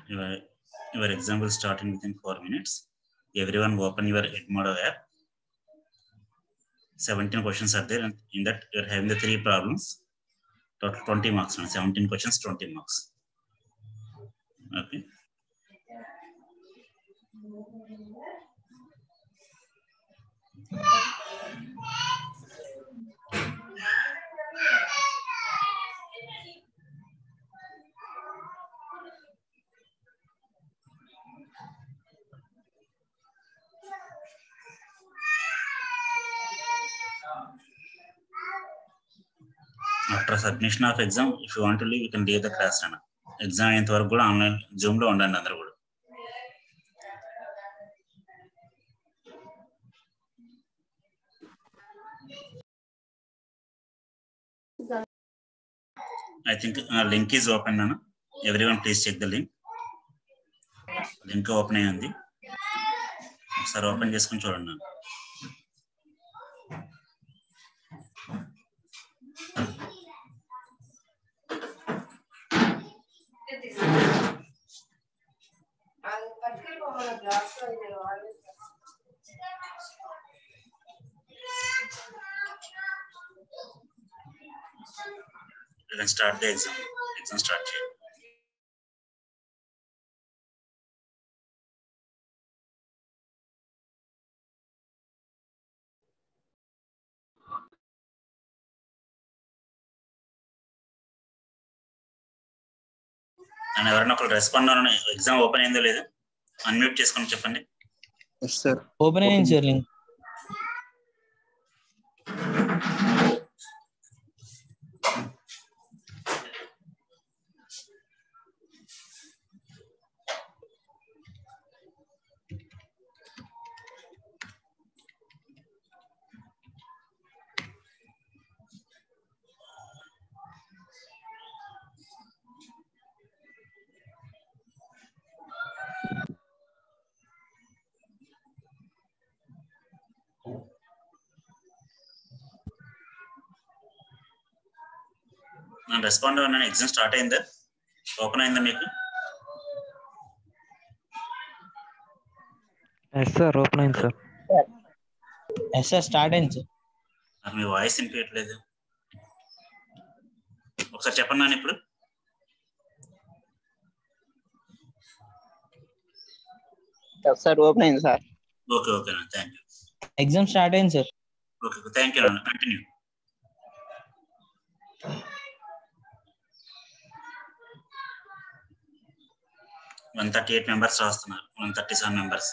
Your, your exam will start in within 4 minutes. Everyone open your Edmodo app. 17 questions are there, and in that you're having the 3 problems. Total 20 marks. 17 questions, 20 marks. Okay. After submission of exam, if you want to leave, you can leave the class. Exam ayent varaku kuda online Zoom lo undandi andaru kuda. I think link is open nana. Everyone please check the link. Link open ayindi. ఒకసారి open చేసుకొని చూడండి. You can start the exam. Exam start చేయండి. And ఎవరైనా ఒకరు respond అవ్వని exam open అయిందో లేదో unmute చేసుకొని చెప్పండి. ఎస్ సార్ ఓపెన్ అయింది సార్ లింక్. నేను రెస్పాండ్ అవ్వను. ఎగ్జామ్ స్టార్ట్ అయిందా, ఓపెన్ అయిందా మీకు? ఎస్ సార్ ఓపెన్ అయింది సార్. ఎస్ సార్ స్టార్ట్ అయింది సార్. నాకు మీ వాయిస్ వినిపించట్లేదు, ఒకసారి చెప్పండి నాన్న ఇప్పుడు. సార్ ఓపెన్ అయింది సార్. ఓకే ఓకే నాన్న, థ్యాంక్ యూ. ఎగ్జామ్ స్టార్ట్ అయింది సార్. ఓకే థ్యాంక్ యూ నాన్న, కంటిన్యూ. వన్ 38 మెంబర్స్ రాస్తున్నారు, 137 members.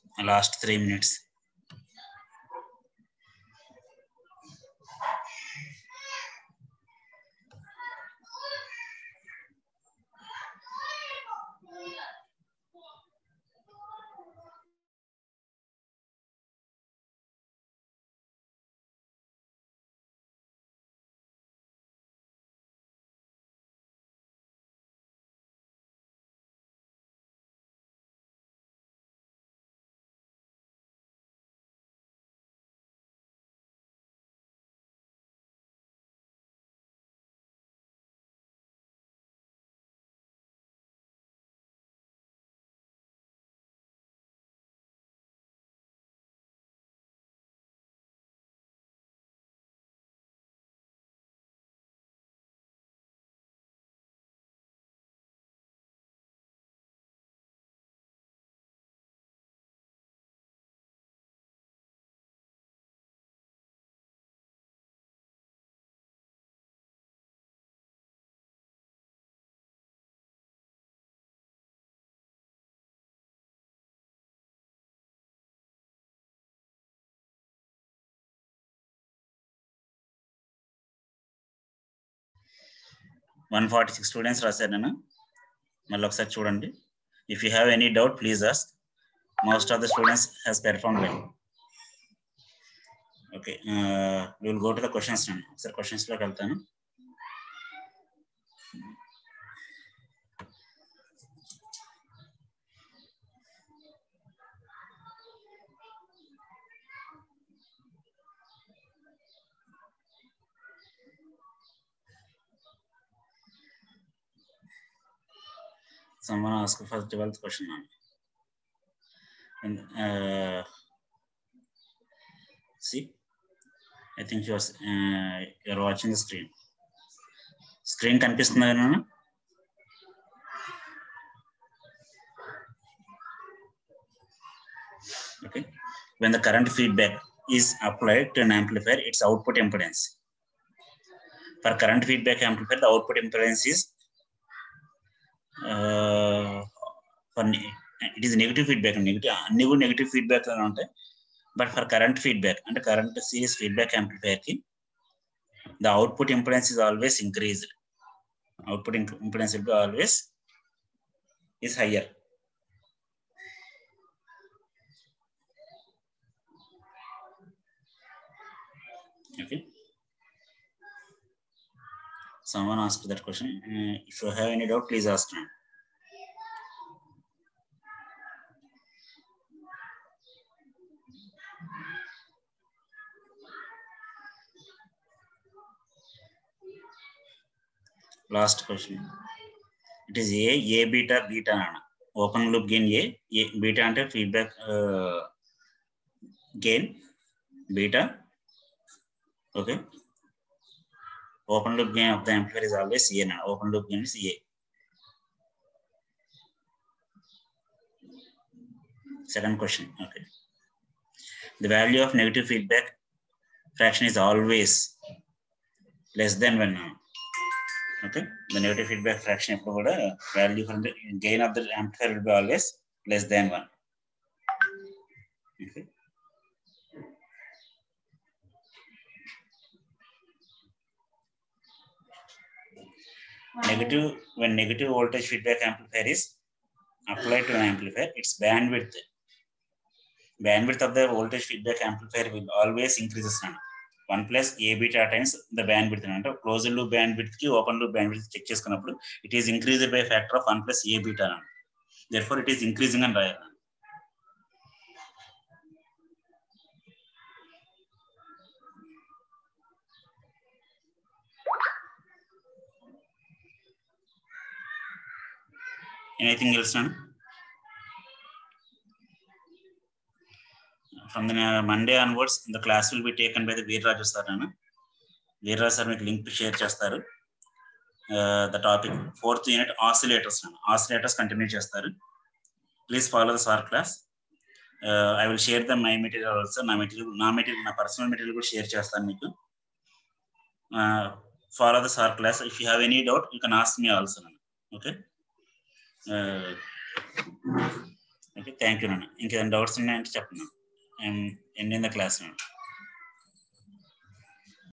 Last 3 minutes. One 46 students రాశారు నేను. మళ్ళీ ఒకసారి చూడండి. If you have any doubt, please ask. Most of the students has performed well. Okay, we will go to the questions now. Sir, questions లోకి వెళ్తాను. Someone asked for 12th question. And, see, I think you are watching the screen. Screen కనిపిస్తుందా? Okay. When the current feedback is applied to an amplifier, its output impedance. For current feedback amplifier, the output impedance is it is negative feedback. Negative feedback ante, but for current feedback and current series feedback amplifier ki, the output impedance is always increased. Output impedance will be always is higher. Okay. Someone asked that question. If you have any doubt, please ask now. Last question. It is A beta, beta. Open loop gain A beta ante feedback gain beta. Okay. Open loop gain of the amplifier is always A now. Open loop gain is A. Second question. Okay. The value of negative feedback fraction is always less than 1 now. Okay. The negative feedback fraction value from the gain of the amplifier will be always less than 1. Okay. When negative voltage feedback amplifier is applied to an amplifier, its bandwidth of the voltage feedback amplifier will always increases now. 1 plus A beta times the bandwidth. Closed loop bandwidth ki open loop bandwidth check చేసుకున్నప్పుడు it is increased by a factor of 1 plus A beta. Therefore, it is increasing and higher. Anything else, man? From the Monday onwards, the class will be taken by the Veerraju sir. Veerraju sir మీకు link share చేస్తారు. The topic 4th unit oscillators. Oscillators continue చేస్తారు. Please follow the sir class. I will share my material also. నా personal material కూడా share చేస్తాను మీకు. Follow the sir class. If you have any doubt, you can ask me also. Okay. Okay thank you నాన్న. ఇంకేదైనా doubts ఉన్నాయంటే చెప్పండి. I'm ending the class నాన్న.